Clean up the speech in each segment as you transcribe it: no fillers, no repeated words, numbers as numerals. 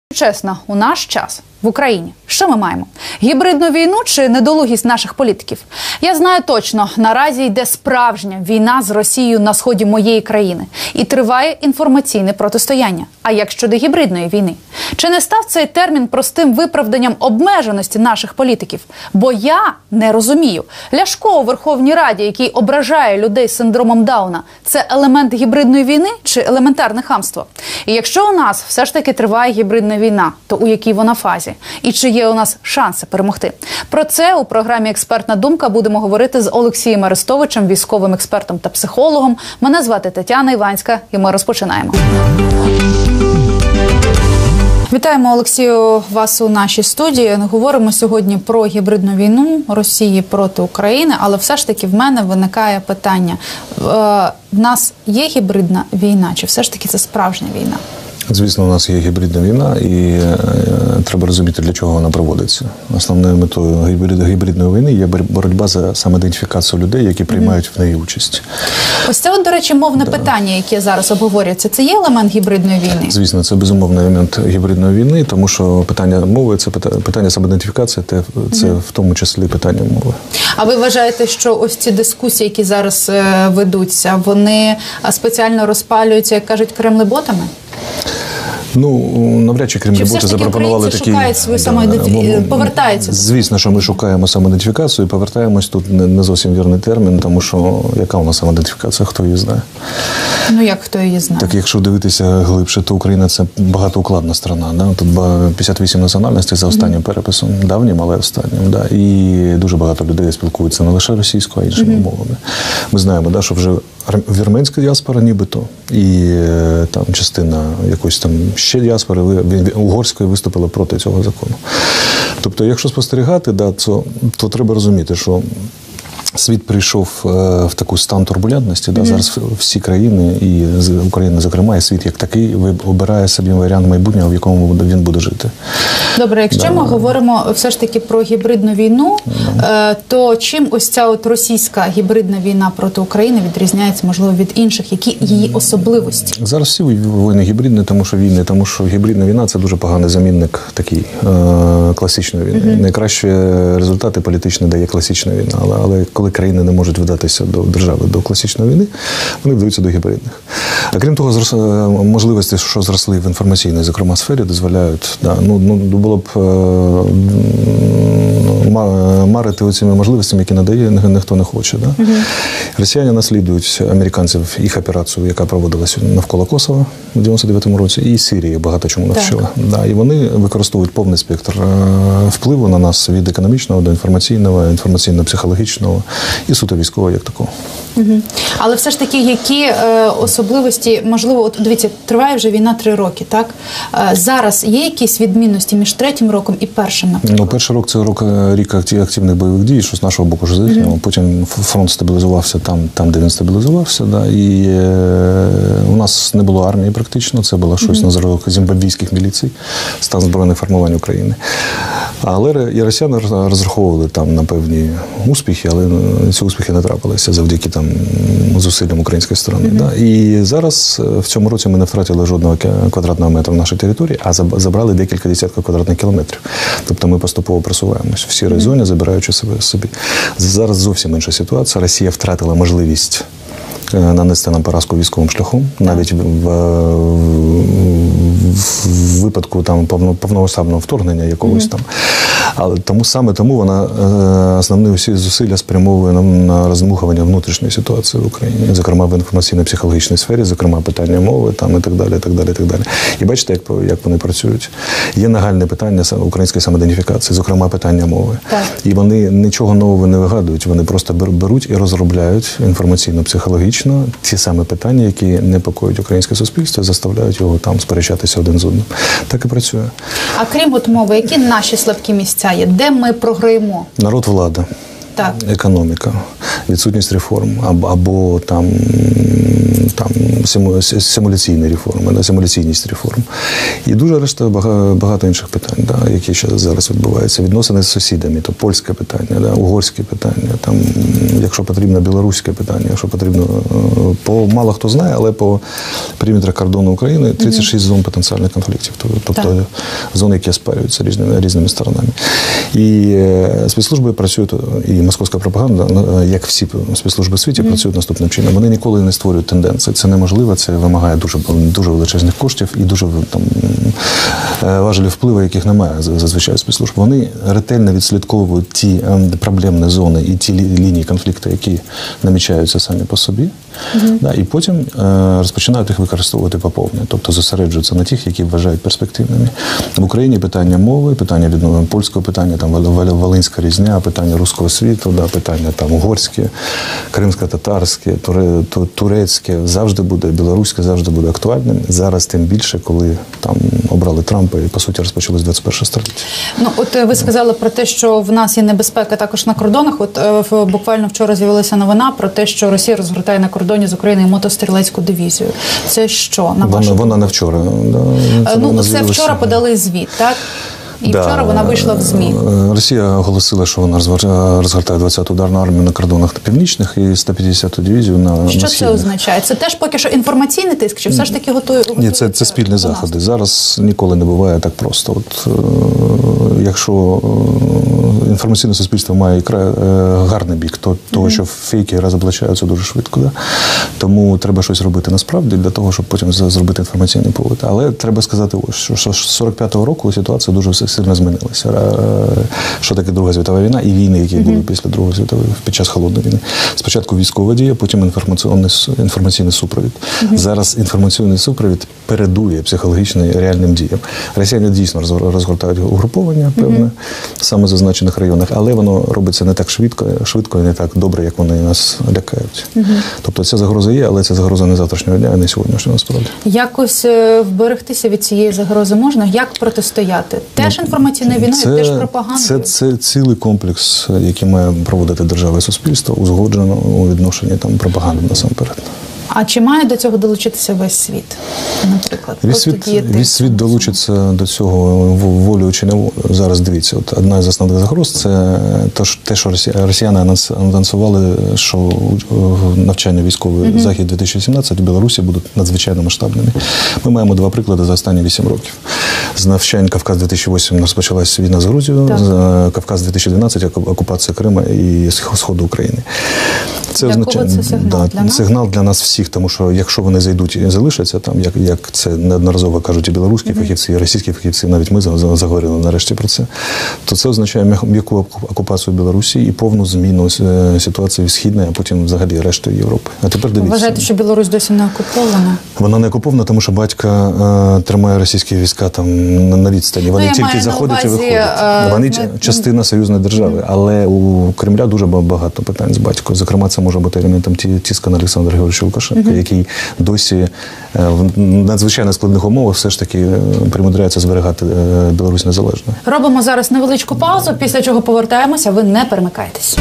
Чесно, у наш час в Україні що ми маємо? Гібридну війну чи недолугість наших політиків? Я знаю точно, наразі йде справжня війна з Росією на сході моєї країни. І триває інформаційне протистояння. А як щодо гібридної війни? Чи не став цей термін простим виправданням обмеженості наших політиків? Бо я не розумію. Ляшко у Верховній Раді, який ображає людей з синдромом Дауна, це елемент гібридної війни чи елементарне хамство? І якщо у нас все ж таки триває гібридна війна, то у якій вона фазі? І чи є у нас шанси перемогти? Про це у програмі «Експертна думка» будемо говорити з Олексієм Арестовичем, військовим експертом та психологом. Мене звати Тетяна Іванська, і ми розпочинаємо. Вітаємо, Олексію, вас у нашій студії. Говоримо сьогодні про гібридну війну Росії проти України, але все ж таки в мене виникає питання. В нас є гібридна війна, чи все ж таки це справжня війна? Звісно, у нас є гібридна війна, і треба розуміти, для чого вона проводиться. Основною метою гібридної війни є боротьба за самоідентифікацію людей, які приймають в неї участь. Ось це, до речі, мовне питання, яке зараз обговорюється. Це є елемент гібридної війни? Звісно, це безумовний елемент гібридної війни, тому що питання мови, це питання самоідентифікації, це в тому числі питання мови. А ви вважаєте, що ось ці дискусії, які зараз ведуться, вони спеціально розпалюються, як кажуть, кремлеботами? Ну, навряд чи кремлеботи запропонували такі... шукають свою самоідентифікацію, повертаються? Звісно, що ми шукаємо самоідентифікацію і повертаємось. Тут не зовсім вірний термін, тому що яка у нас самоідентифікація, хто її знає? Ну, як хто її знає? Так, якщо дивитися глибше, то Україна – це багатоукладна страна. Да? Тут 58 національностей за останнім переписом, давнім, але останнім. Да? І дуже багато людей спілкуються не лише російською, а й іншими мовами. Ми знаємо, да, що вже вірменська діаспора нібито, і там частина якоїсь там ще діаспори угорської виступили проти цього закону. Тобто, якщо спостерігати, да, то треба розуміти, що світ прийшов в таку стан турбулентності. Да, зараз всі країни, і Україна, зокрема, і світ як такий, обирає собі варіант майбутнього, в якому він буде жити. Добре, якщо ми говоримо все ж таки про гібридну війну, то чим ось ця от російська гібридна війна проти України відрізняється, можливо, від інших? Які її особливості? Зараз всі війни гібридні, тому що гібридна війна – це дуже поганий замінник такий класичної війни. Найкращі результати політичні дає класична війна, але коли країни не можуть вдатися до держави, до класичної війни, вони вдаються до гібридних. А крім того, можливості, що зросли в інформаційній, зокрема, сфері, дозволяють, да, було б марити оцими можливостями, які надає, ніхто не хоче. Да? Росіяни наслідують американців їх операцію, яка проводилася навколо Косово в 99-му році, і Сирії багато чому навчила. Да, і вони використовують повний спектр впливу на нас від економічного до інформаційного, інформаційно-психологічного і суто військового як такого. Але все ж таки, які особливості, можливо, от дивіться, триває вже війна 3 роки, так? Зараз є якісь відмінності між 3-м роком і 1-м, наприклад? Ну, 1-й рік – це рік активних бойових дій, що з нашого боку вже їхнього. Потім фронт стабілізувався там, де він стабілізувався, да, і у нас не було армії практично, це було щось на зразок зімбабвійських міліцій, стан збройних формувань України. Але і росіяни розраховували там на певні успіхи, але ці успіхи не трапилися завдяки там зусиллям української сторони. Да. І зараз в цьому році ми не втратили жодного квадратного метра в нашій території, а забрали декілька десятків квадратних кілометрів. Тобто ми поступово просуваємось в сірій зоні, забираючи собі. Зараз зовсім інша ситуація. Росія втратила можливість нанести нам поразку військовим шляхом, навіть в випадку там повномасштабного вторгнення якогось там. Але тому вона основні усі зусилля спрямовує на роздмухування внутрішньої ситуації в Україні, зокрема в інформаційно-психологічній сфері, зокрема питання мови там і так далі, і так далі, і так далі. І бачите, як вони працюють. Є нагальне питання української самоідентифікації, зокрема питання мови. Так. І вони нічого нового не вигадують, вони просто беруть і розробляють інформаційно-психологічно ті самі питання, які непокоїть українське суспільство, заставляють його там сперечатися один з одним. Так і працює. А крім от мови, які наші слабкі місця є? Де ми програємо? Народ, влада. Так. Економіка, відсутність реформ або там симуляційні реформи, да, симуляційність реформ. І дуже решта багато інших питань, да, які зараз відбуваються. Відносини з сусідами, то польське питання, да, угорське питання, там, якщо потрібно, білоруське питання, якщо потрібно, мало хто знає, але по периметрах кордону України 36 зон потенціальних конфліктів. Тобто зони, які оспарюються різними сторонами. І спецслужби працюють, і московська пропаганда, як всі спецслужби в світі, працюють наступним чином. Вони ніколи не створюють тенденції. Це неможливо, це вимагає дуже величезних коштів і дуже там важелів впливу, яких немає зазвичай спецслужб. Вони ретельно відслідковують ті проблемні зони і ті лінії конфлікту, які намічаються самі по собі, і потім розпочинають їх використовувати поповні, тобто зосереджуються на тих, які вважають перспективними. В Україні питання мови, питання відновлення польського питання, там Волинська різня, питання руського світу, питання там угорське, кримсько-татарське, турецьке завжди буде, білоруське завжди буде актуальним. Зараз тим більше, коли там обрали Трампа і, по суті, розпочалось 21 століття. Ну, от ви сказали про те, що в нас є небезпека також на кордонах. От буквально вчора з'явилася новина про те, що Росія розгортає на кордоні з Україною мотострілецьку дивізію. Це що? Вона не вчора. Це вчора подали звіт, так? І вчора вона вийшла в ЗМІ. Росія оголосила, що вона розгортає 20-ту ударну армію на кордонах північних і 150-ту дивізію на східних. Що це означає? Це теж поки що інформаційний тиск, чи все ж таки готує? Ні, це спільні заходи. Зараз ніколи не буває так просто. От, якщо інформаційне суспільство має гарний бік, то того, що фейки розоблачаються дуже швидко. Да? Тому треба щось робити насправді для того, щоб потім зробити інформаційний повод. Але треба сказати, що з 45-го року ситуація дуже сильно змінилася. Що таке Друга світова війна і війни, які були після Другої світової, під час Холодної війни. Спочатку військова дія, потім інформаційний супровід. Зараз інформаційний супровід передує психологічним реальним діям. Росіяни дійсно розгортають угруповання, певне, саме в зазначених районах, але воно робиться не так швидко і не так добре, як вони нас лякають. Тобто ця загроза є, але ця загроза не завтрашнього дня, а не сьогоднішнього, насправді. Якось вберегтися від цієї загрози можна? Як протистояти? Теж інформаційна війна, теж пропаганда? Це цілий комплекс, який має проводити держава і суспільство, узгоджено у відношенні пропаганди насамперед. А чи має до цього долучитися весь світ, наприклад? Весь світ долучиться до цього волею чи не волею. Зараз дивіться, от одна з основних загроз – це те, що росіяни анонсували, що навчання військовий захід 2017 в Білорусі будуть надзвичайно масштабними. Ми маємо два приклади за останні 8 років. З навчань Кавказ-2008 розпочалась війна з Грузією, Кавказ-2012 – окупація Криму і Сходу України. Це означає сигнал для нас всіх, тому що якщо вони зайдуть і залишаться там, як це неодноразово кажуть і білоруські фахівці, і російські фахівці, навіть ми заговорили нарешті про це, то це означає м'яку окупацію Білорусі і повну зміну ситуації в Східній, а потім взагалі рештою Європи. А тепер дивіться. Вважаєте, що Білорусь досі не окупована? Вона не окупована, тому що батько тримає російські війська там на відстані. Вони тільки заходять і виходять. Вони частина союзної держави, але у Кремля дуже багато питань з батьком. Зокрема, це може бути елементом тиску на Олександра Георгійовича Лукашенка, який досі в надзвичайно складних умовах все ж таки примудряється зберігати Білорусь незалежною. Робимо зараз невеличку паузу, після чого повертаємося, ви не перемикайтесь.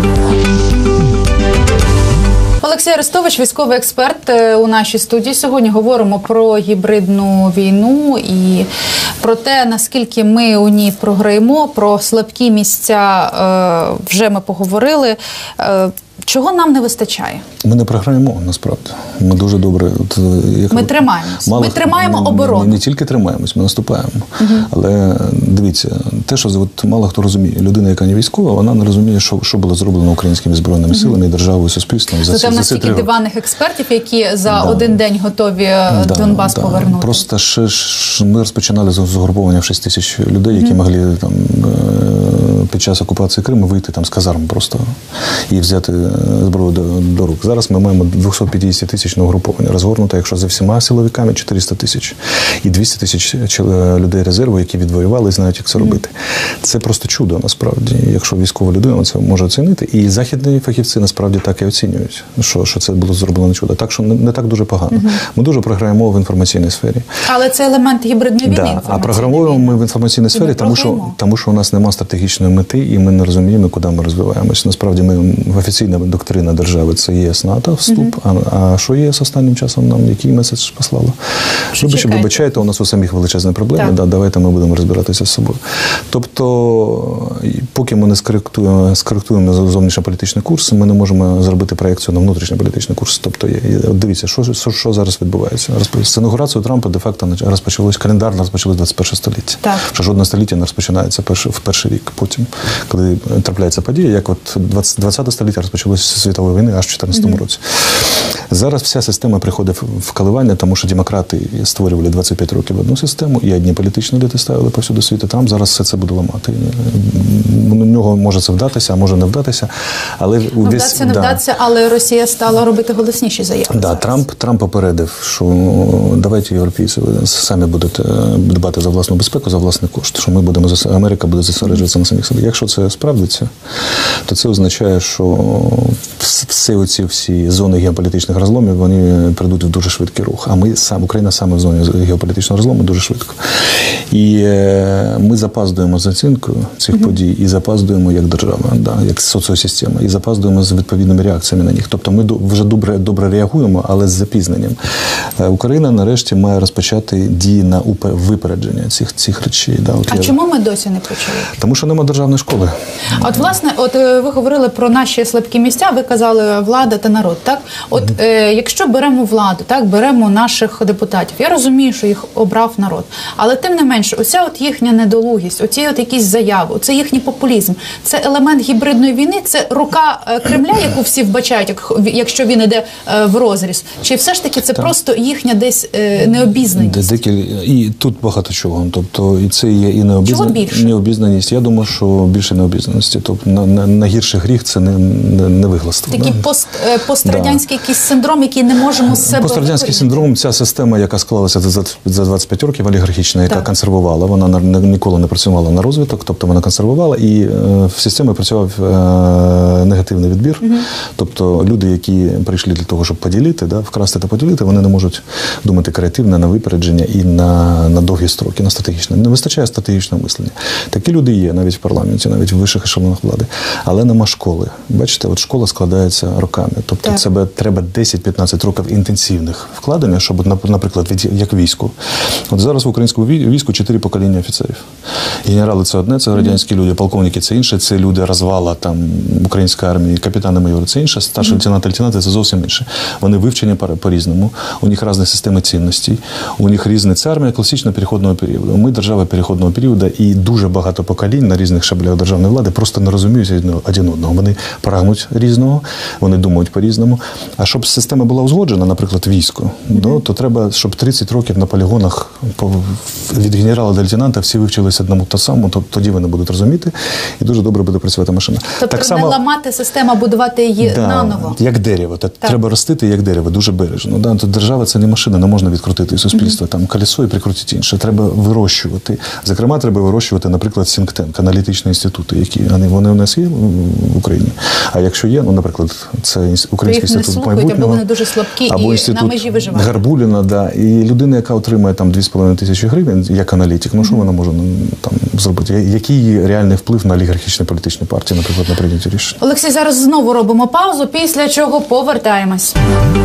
Олексій Арестович, військовий експерт у нашій студії. Сьогодні говоримо про гібридну війну і про те, наскільки ми у ній програємо, про слабкі місця вже ми поговорили. Чого нам не вистачає? Ми не програємо, насправді. Ми дуже добре... Ми тримаємось. Ми тримаємо оборону. Ми не тільки тримаємось, ми наступаємо. Але дивіться, те, що мало хто розуміє. Людина, яка не військова, вона не розуміє, що було зроблено українськими збройними силами, державою, суспільством. Це в нас тільки диванних експертів, які за один день готові Донбас повернути. Просто ми розпочинали з угруповання в 6 тисяч людей, які могли там під час окупації Криму вийти там з казарм просто і взяти зброю до рук. Зараз ми маємо 250-тисячне угруповання розгорнуте, якщо за всіма силовиками 400 тисяч. І 200 тисяч людей резерву, які відвоювали і знають, як це робити. Це просто чудо, насправді. Якщо військова людина це може оцінити. І західні фахівці, насправді, так і оцінюють, що це було зроблено чудо. Так, що не так дуже погано. Ми дуже програємо в інформаційній сфері. Але це елемент гібридної війни. А програмуємо ми в інформаційній сфері, тому що у нас немає стратегічної мети, і ми не розуміємо, куди ми розвиваємося. Насправді, ми офіційно доктрина держави – це ЄС, НАТО, вступ. А що ЄС останнім часом нам, який меседж послало? Вибачайте, у нас у самих величезні проблеми, да, давайте ми будемо розбиратися з собою. Тобто, поки ми не скоректуємо зовнішньополітичний курс, ми не можемо зробити проєкцію на внутрішньополітичний курс. Тобто, дивіться, що зараз відбувається. З інаугурацією Трампа де-факто розпочалось, календарно розпочалось 21 століття. Так. Що жодне століття не розпочинається в перший рік. Потім, коли трапляється подія, як от 20 століття розпочалося світової війни аж в 2014 році. Зараз вся система приходить в коливання, тому що демократи створювали 25 років одну систему, і одні політичні еліти ставили повсюди світу. Трамп зараз все це буде ламати. У нього може це вдатися, а може не вдатися. Але вдатися, не вдатися, але Росія стала робити голосніші заяви. Да, Трамп попередив, що давайте європейці самі будуть дбати за власну безпеку, за власний кошт, що Америка буде зосереджуватися на самих собі. Якщо це справдиться, то це означає, що всі зони геополітичних розломів, вони прийдуть в дуже швидкий рух. А Україна саме в зоні геополітичного розлому дуже швидко. І ми запаздуємо з оцінкою цих подій, і запаздуємо як держава, як соціосистема, і запаздуємо з відповідними реакціями на них. Тобто ми вже добре реагуємо, але з запізненням. Україна нарешті має розпочати дії на випередження цих речей. Чому ми досі не почали? Тому що немає державної школи. От, власне, ви говорили про наші слабкі місця, ви казали влада та народ, так? От, якщо беремо владу, так, беремо наших депутатів, я розумію, що їх обрав народ, але тим не менше, оця от їхня недолугість, оці от якісь заяви, оце їхній популізм, це елемент гібридної війни, це рука Кремля, яку всі вбачають, якщо він іде в розріз, чи все ж таки це просто їхня десь необізнаність? І тут багато чого, тобто і це є і необізнаність. Я думаю, що більше необізнаності, тобто на гірший гріх це не вигластво. Такий пострадянський якийсь синдром, який не можемо з себе... Пострадянський синдром, ця система, яка склалася за 25 років, олігархічна, яка консервувала, вона ніколи не працювала на розвиток, тобто вона консервувала, і в системі працював негативний відбір. Тобто люди, які прийшли для того, щоб поділити, вкрасти та поділити, вони не можуть думати креативно, на випередження і на довгі строки, на стратегічне. Не вистачає стратегічного мислення. Такі люди є навіть в парламенті, навіть в вищих ешелонах влади. Але нема школи. Бачите, от школа складається роками. Тобто це треба 10-15 років інтенсивних вкладень, щоб, наприклад, як війську. От зараз в українському війську 4 покоління офіцерів. Генерали – це одне, це радянські люди, полковники – це інше, це люди розвала там української армії, капітани, майори – це інше, старший лейтенанти – це зовсім інше. Вони вивчені по-різному, у них різні системи цінностей, у них різні, це армія класичного переходного періоду. Ми держава переходного періоду, і дуже багато поколінь на різних шаблях державної влади просто не розуміють один одного. Вони прагнуть різного, вони думають по-різному. А щоб система була узгоджена, наприклад, військо, то треба, щоб 30 років на полігонах від генерала до лейтенанта всі вивчилися одному та самому, тоді вони будуть розуміти, і дуже добре буде працювати машина. Тобто так не ламати систему, а будувати її наново? Як дерево. Треба ростити як дерево, дуже бережно. То держава – це не машина, не можна відкрутити суспільство, там колесо і прикрутити інше. Треба вирощувати. Зокрема, треба вирощувати, наприклад, think-tank, аналітичні інститути, які вони у нас є в Україні. А якщо є, наприклад, це Український інститут майбутнього, або вони дуже слабкі або і на межі виживання. Гарбуліна, і людина, яка отримує там 2,5 тисячі гривень, як аналітик, що вона може там зробити? Який її реальний вплив на олігархічні політичні партії, наприклад, на прийняті рішення? Олексій, зараз знову робимо паузу, після чого повертаємось.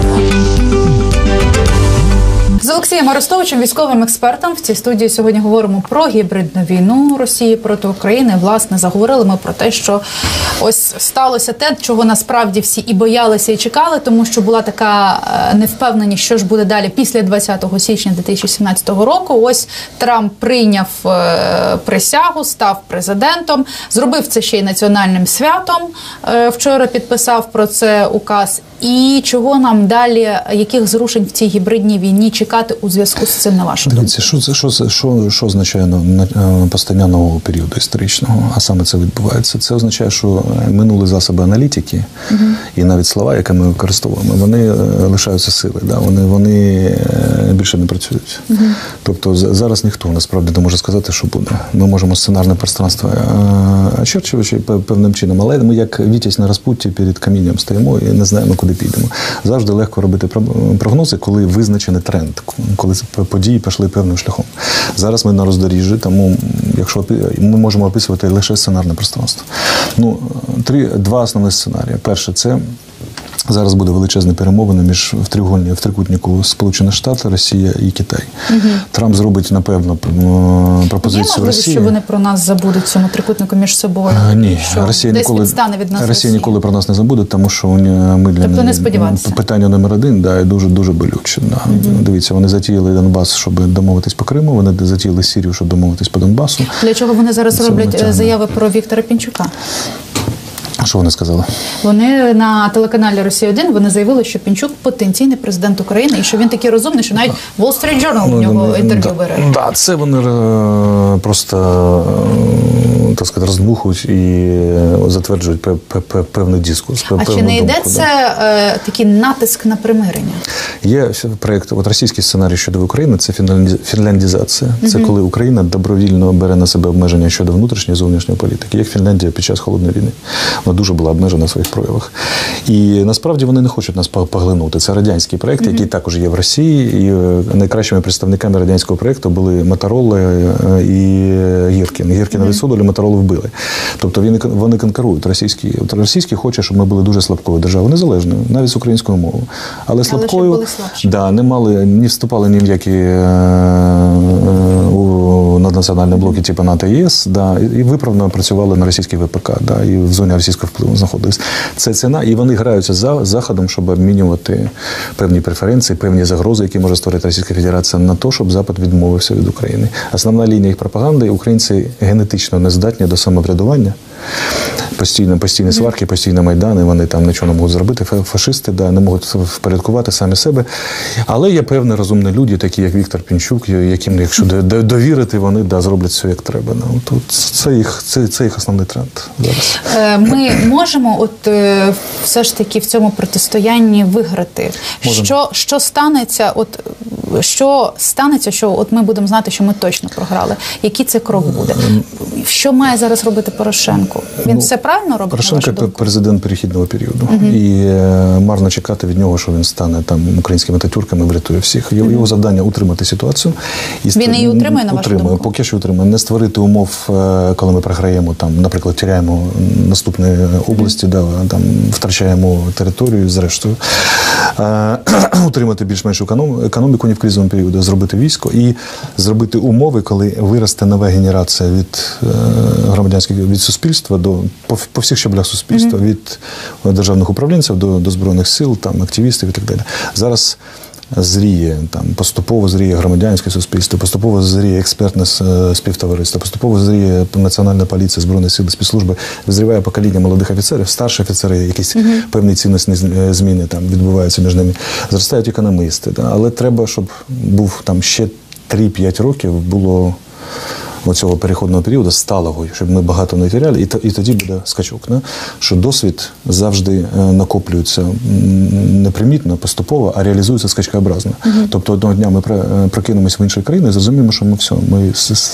З Олексієм Арестовичем, військовим експертом, в цій студії сьогодні говоримо про гібридну війну Росії проти України. Власне, заговорили ми про те, що ось сталося те, чого насправді всі і боялися, і чекали, тому що була така невпевненість, що ж буде далі після 20 січня 2017 року. Ось Трамп прийняв присягу, став президентом, зробив це ще й національним святом. Вчора підписав про це указ. І чого нам далі, яких зрушень в цій гібридній війні чекати у зв'язку з цим, на вашу думку? Що означає постання нового періоду історичного, а саме це відбувається? Це означає, що минули засоби аналітики, і навіть слова, які ми використовуємо, вони лишаються сили, вони більше не працюють. Тобто зараз ніхто насправді не може сказати, що буде. Ми можемо сценарне пространство очерчувати певним чином, але ми як Вітязь на розпутті перед камінням стоїмо і не знаємо, куди підемо. Завжди легко робити прогнози, коли визначений тренд, коли події пішли певним шляхом. Зараз ми на роздоріжжі, тому якщо ми можемо описувати лише сценарне пространство. Ну, два основні сценарії. Перше, це зараз буде величезні перемовини в трикутнику Сполучені Штати, Росія і Китай. Трамп зробить, напевно, пропозицію Росії. Що вони про нас забудуть в цьому трикутнику між собою? Ні, що Росія ніколи ніколи про нас не забуде, тому що ми для тобто не сподіватися. Питання номер один, да, і дуже болюче. Да. Дивіться, вони затіяли Донбас, щоб домовитись по Криму, вони затіяли Сирію, щоб домовитись по Донбасу. Для чого вони зараз роблять заяви про Віктора Пінчука? Що вони сказали? Вони на телеканалі «Росія-1» вони заявили, що Пінчук потенційний президент України і що він такий розумний, що навіть Wall Street Journal у нього інтерв'ю бере. Так, це вони просто, так сказати, роздмухують і затверджують певний дискурс. А чи не йде це такий натиск на примирення? Є проєкт, російський сценарій щодо України – це фінляндізація. Це коли Україна добровільно бере на себе обмеження щодо внутрішньої і зовнішньої політики, як Фінляндія під час Холодної війни. Вона дуже була обмежена в своїх проявах. І насправді вони не хочуть нас поглинути. Це радянський проєкт, який також є в Росії. І найкращими представниками радянського проєкту були Моторола і Гіркін. Гіркіна відсудили, Моторолу вбили. Тобто вони конкурують. Російський хоче, щоб ми були дуже слабкою державою, незалежною, навіть з українською мовою. Але слабкою, не вступали ні в які наднаціональні блоки типу НАТО і ЄС, і виправно працювали на російській ВПК, і в зоні російського впливу знаходились. Це ціна, і вони граються за Заходом, щоб обмінювати певні преференції, певні загрози, які може створити Російська Федерація на те, щоб Запад відмовився від України. Основна лінія їх пропаганди – українці генетично не здатні до самоврядування. Постійні сварки, постійні майдани, вони там нічого не можуть зробити. Фашисти не можуть впорядкувати самі себе. Але є певні розумні люди, такі як Віктор Пінчук, яким, якщо довірити, вони зроблять все, як треба. Тут це їх основний тренд зараз. Ми можемо все ж таки в цьому протистоянні виграти? Що станеться, що ми будемо знати, що ми точно програли? Який це крок буде? Що має зараз робити Порошенко? Він все правильно робить? Порошенко – президент перехідного періоду. І марно чекати від нього, що він стане українськими татюрками, врятує всіх. Його завдання – утримати ситуацію. Він її утримує, на вашу думку? Поки що утримує. Не створити умов, коли ми програємо, наприклад, тіряємо наступні області, втрачаємо територію, зрештою. Утримати більш-менш економіку не в кризовому періоді, зробити військо і зробити умови, коли виросте нова генерація від суспільства по всіх щаблях суспільства, від державних управлінців до збройних сил, активістів і так далі. Зараз зріє, поступово зріє громадянське суспільство, поступово зріє експертне співтовариство, поступово зріє Національна поліція, Збройні сили, спецслужби, визріває покоління молодих офіцерів, старші офіцери, якісь певні цінностні зміни відбуваються між ними, зростають економісти. Але треба, щоб був ще 3-5 років було оцього переходного періоду сталого, щоб ми багато не теряли, і тоді буде скачок. Що досвід завжди накоплюється непримітно, поступово, а реалізується скачкообразно. Тобто одного дня ми прокинемось в іншій країні і зрозуміємо, що ми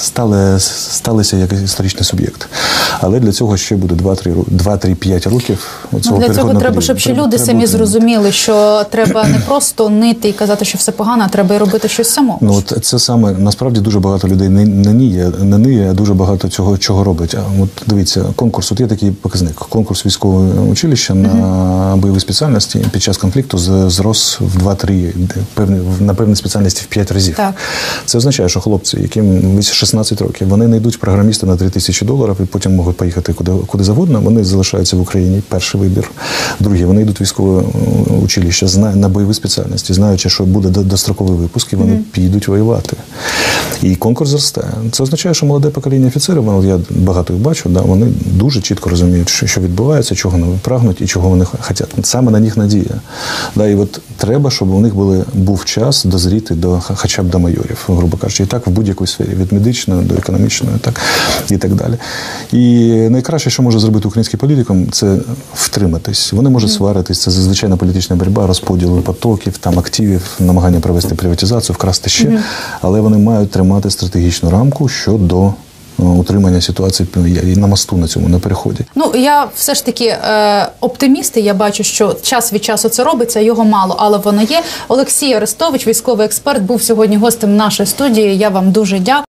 сталися як історичний суб'єкт. Але для цього ще буде 2-3-5 років цього переходного періоду. Для цього треба, щоб ще люди самі зрозуміли, що треба не просто нити і казати, що все погано, а треба і робити щось самому. Це саме, насправді, дуже багато людей не ниє, дуже багато чого робить. Дивіться, конкурс, є такий показник. Конкурс військового училища на бойові спеціальності під час конфлікту зрос в 2-3, на певні спеціальності в 5 разів. Так. Це означає, що хлопці, яким 16 років, вони не йдуть програмісти на $3000 і потім можуть поїхати куди завгодно, вони залишаються в Україні. Перший вибір. Другий, вони йдуть в військове училище на бойові спеціальності, знаючи, що буде достроковий випуск, і вони підуть воювати. І конкурс зростає. Це означає, що молоде покоління офіцерів, я багато їх бачу, вони дуже чітко розуміють, що відбувається, чого вони прагнуть і чого вони хочуть. Саме на них надія. І треба, щоб у них був час дозріти хоча б до майорів, грубо кажучи. І так в будь-якій сфері, від медичної до економічної, і так далі. І найкраще, що може зробити український політикум, це втриматись. Вони можуть сваритись, це звичайна політична боротьба, розподіл потоків, активів, намагання провести приватизацію, вкрасти ще, але вони мають тримати стратегічну рамку щодо утримання ситуації і на мосту на цьому, на переході. Я все ж таки оптиміст, і я бачу, що час від часу це робиться, його мало, але воно є. Олексій Арестович, військовий експерт, був сьогодні гостем нашої студії. Я вам дуже дякую.